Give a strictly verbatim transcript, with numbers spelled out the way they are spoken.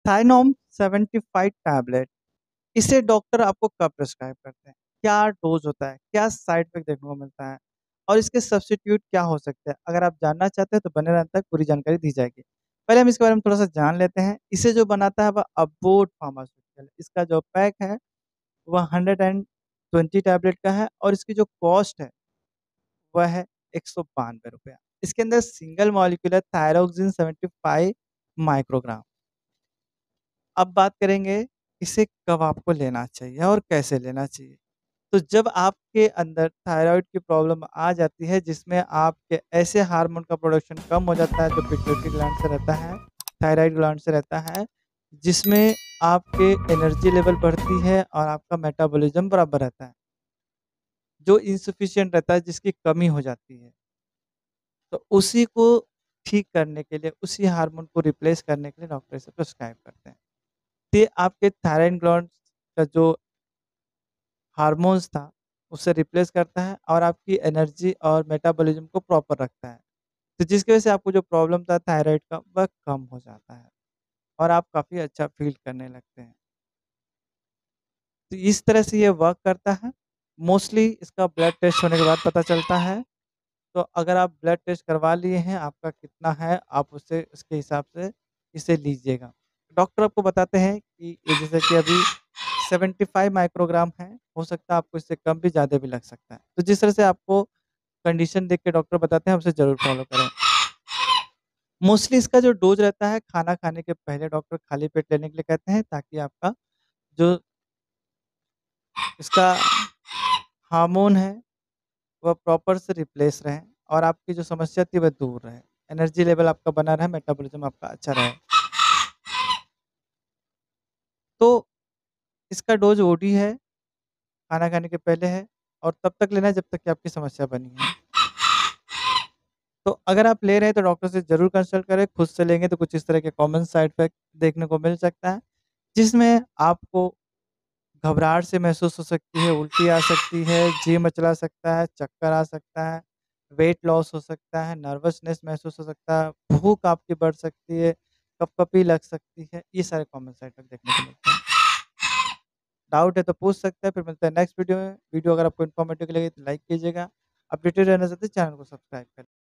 थाइनोम seventy five tablet, इसे doctor आपको कब प्रिस्क्राइब करते हैं? क्या डोज़ होता है? क्या साइड इफ़ेक्ट देखने को मिलता है? और इसके सब्स्टिट्यूट क्या हो सकते हैं? अगर आप जानना चाहते हैं तो बने रहें अंत तक, पूरी जानकारी दी जाएगी। पहले हम इसके बारे में थोड़ा-सा जान लेते हैं। इसे जो बनाता है वह अबॉट फार्मास्यूटिकल, इसका जो पैक है वह हंड्रेड एंड ट्वेंटी टैबलेट का है और इसकी जो कॉस्ट है वह है एक सौ बानवे रुपया। इसके अंदर सिंगल मॉलिक्यूल है थायरोक्सिन सेवेंटी फ़ाइव माइक्रोग्राम। अब बात करेंगे इसे कब आपको लेना चाहिए और कैसे लेना चाहिए। तो जब आपके अंदर थायरॉइड की प्रॉब्लम आ जाती है जिसमें आपके ऐसे हार्मोन का प्रोडक्शन कम हो जाता है जो पिट्यूटरी ग्लैंड से रहता है, थायरॉइड ग्लैंड से रहता है, जिसमें आपके एनर्जी लेवल बढ़ती है और आपका मेटाबॉलिज़्म बराबर रहता है। जो इनसफिशिएंट रहता है, जिसकी कमी हो जाती है। तो उसी को ठीक करने के लिए, उसी हार्मोन को रिप्लेस करने के लिए डॉक्टर इसे प्रिस्क्राइब करते हैं। ये आपके थायराइड ग्लैंड्स का जो हार्मोन्स था, उसे रिप्लेस करता है और आपकी एनर्जी और मेटाबॉलिज़्म को प्रॉपर रखता है। तो जिसकी वजह से आपको जो प्रॉब्लम था थायराइड का, वह कम हो जाता है और आप काफ़ी अच्छा फ़ील करने लगते हैं। तो इस तरह से ये वर्क करता है। मोस्टली इसका ब्लड टेस्ट होने के बाद पता चलता है। तो अगर आप ब्लड टेस्ट करवा लिए हैं, आपका कितना है, आप उससे उसके हिसाब से इसे लीजिएगा। डॉक्टर आपको बताते हैं कि ये जैसे कि अभी सेवेंटी फ़ाइव माइक्रोग्राम है, हो सकता है आपको इससे कम भी, ज़्यादा भी लग सकता है। तो जिस तरह से आपको कंडीशन देख के डॉक्टर बताते हैं, उसे ज़रूर फ़ॉलो करें। मोस्टली इसका जो डोज़ रहता है, खाना खाने के पहले डॉक्टर खाली पेट लेने के लिए कहते हैं ताकि आपका जो इसका हार्मोन है, वह प्रॉपर से रिप्लेस रहे और आपकी जो समस्या थी वह दूर रहे। एनर्जी लेवल आपका बना रहे, मेटाबॉलिज़्म आपका अच्छा रहे। तो इसका डोज़ ओडी है, खाना खाने के पहले है और तब तक लेना है जब तक कि आपकी समस्या बनी है। तो अगर आप ले रहे हैं तो डॉक्टर से ज़रूर कंसल्ट करें, खुद से लेंगे तो कुछ इस तरह के कॉमन साइड इफ़ेक्ट देखने को मिल सकता है, जिसमें आपको घबराहट सी महसूस हो सकती है, उल्टी आ सकती है, जी मचला सकता है, चक्कर आ सकता है, वेट लॉस हो सकता है, नर्वसनेस महसूस हो सकता है, भूख आपकी बढ़ सकती है, कँपकँपी लग सकती है, ये सारे कॉमन साइड इफ़ेक्ट देखने को मिलते हैं। डाउट है तो पूछ सकते हैं, फिर मिलते हैं नेक्स्ट वीडियो में। वीडियो अगर आपको इन्फॉर्मेटिव लगी तो लाइक कीजिएगा। अपडेटेड रहना चाहते हैं चैनल को सब्सक्राइब करें।